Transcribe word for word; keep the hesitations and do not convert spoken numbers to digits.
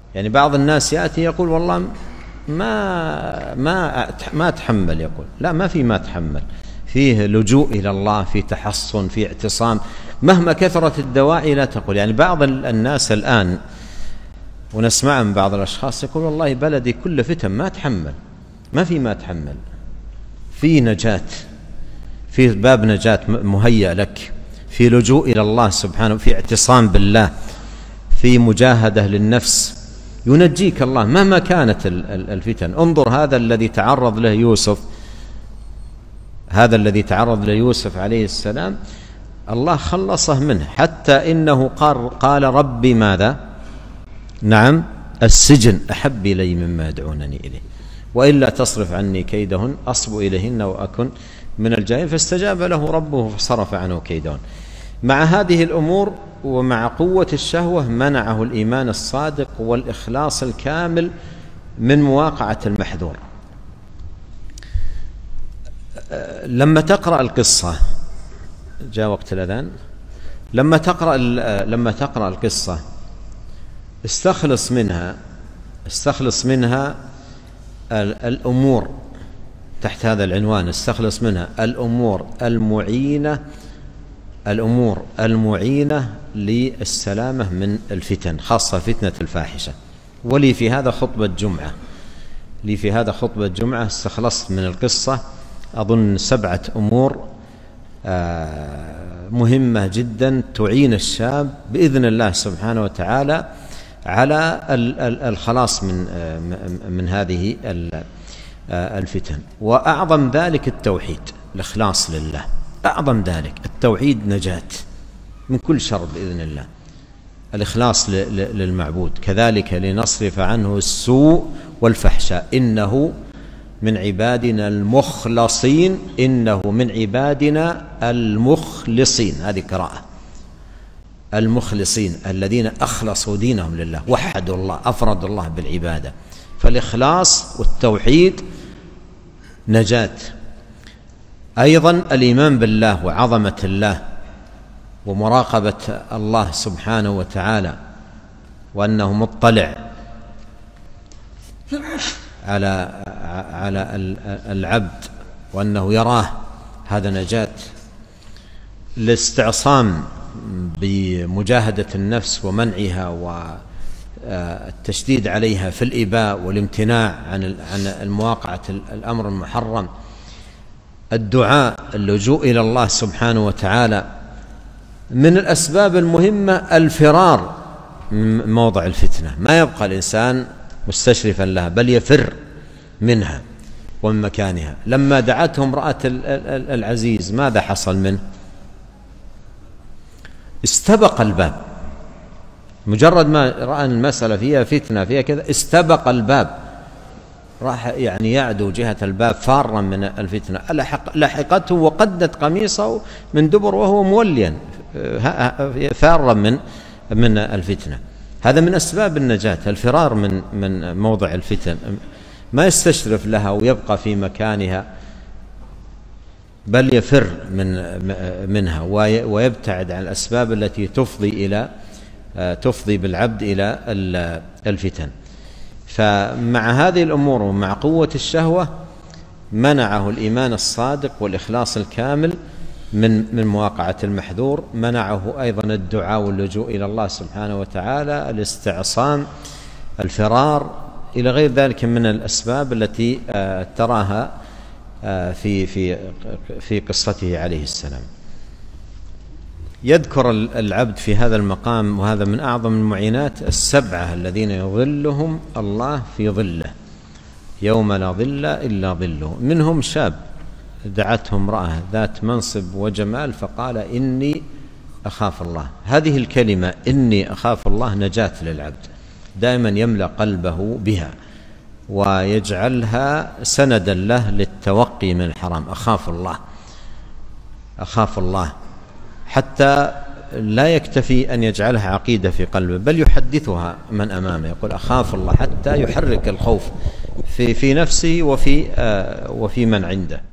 يعني بعض الناس يأتي يقول والله ما ما ما أتحمل، يقول لا، ما في ما أتحمل، فيه لجوء إلى الله، في تحصن، في اعتصام، مهما كثرت الدواعي لا تقول. يعني بعض الناس الآن ونسمع من بعض الأشخاص يقول والله بلدي كله فتن ما أتحمل، ما في ما أتحمل، في نجاة، في باب نجاة مهيأ لك، في لجوء إلى الله سبحانه، في اعتصام بالله، في مجاهدة للنفس، ينجيك الله مهما كانت الفتن. انظر هذا الذي تعرض له يوسف، هذا الذي تعرض له يوسف عليه السلام، الله خلصه منه، حتى إنه قال, قال ربي ماذا؟ نعم، السجن أحب إلي مما يدعونني إليه، وإلا تصرف عني كيدهن أصب إليهن وأكن من الجاهلين، فاستجاب له ربه فصرف عنه كيدهن. مع هذه الأمور ومع قوة الشهوة منعه الإيمان الصادق والإخلاص الكامل من مواقعة المحذور. لما تقرأ القصة، جاء وقت الأذان، لما تقرأ لما تقرأ القصة استخلص منها استخلص منها الأمور تحت هذا العنوان، استخلص منها الأمور المعينة الأمور المعينة للسلامة من الفتن، خاصة فتنة الفاحشة. ولي في هذا خطبة جمعة لي في هذا خطبة جمعة استخلصت من القصة أظن سبعة أمور مهمة جدا تعين الشاب بإذن الله سبحانه وتعالى على الخلاص من من هذه الفتن. وأعظم ذلك التوحيد، الإخلاص لله، أعظم ذلك التوحيد نجاة من كل شر بإذن الله، الإخلاص للمعبود. كذلك لنصرف عنه السوء والفحشاء إنه من عبادنا المخلصين إنه من عبادنا المخلصين، هذه قراءة، المخلصين الذين أخلصوا دينهم لله، وحدوا الله، أفردوا الله بالعبادة. فالإخلاص والتوحيد نجاة. أيضا الإيمان بالله وعظمة الله ومراقبة الله سبحانه وتعالى، وأنه مطلع على على العبد وأنه يراه، هذا نجاة. الاستعصام بمجاهدة النفس ومنعها والتشديد عليها في الإباء والامتناع عن عن المواقعة الأمر المحرم. الدعاء، اللجوء إلى الله سبحانه وتعالى. من الأسباب المهمة الفرار من موضع الفتنة، ما يبقى الإنسان مستشرفا لها بل يفر منها ومن مكانها. لما دعته امرأة العزيز ماذا حصل منه؟ استبق الباب، مجرد ما رأى المسألة فيها فتنة فيها كذا استبق الباب، راح يعني يعدو جهة الباب فارا من الفتنة. لحقته وقدت قميصه من دبر وهو موليا فارا من من الفتنة. هذا من أسباب النجاة، الفرار من من موضع الفتن، ما يستشرف لها ويبقى في مكانها بل يفر من منها ويبتعد عن الأسباب التي تفضي إلى تفضي بالعبد إلى الفتن. فمع هذه الأمور ومع قوة الشهوة منعه الإيمان الصادق والإخلاص الكامل من من مواقعة المحذور. منعه أيضا الدعاء واللجوء إلى الله سبحانه وتعالى، الاستعصام، الفرار، إلى غير ذلك من الأسباب التي تراها في في في قصته عليه السلام. يذكر العبد في هذا المقام، وهذا من أعظم المعينات، السبعة الذين يظلهم الله في ظله يوم لا ظل إلا ظله. منهم شاب دعته امرأة ذات منصب وجمال فقال إني أخاف الله. هذه الكلمة إني أخاف الله نجاة للعبد، دائما يملأ قلبه بها ويجعلها سندا له للتوقي من الحرام. أخاف الله أخاف الله حتى لا يكتفي أن يجعلها عقيدة في قلبه، بل يحدثها من أمامه، يقول أخاف الله، حتى يحرك الخوف في في نفسه وفي آه وفي من عنده.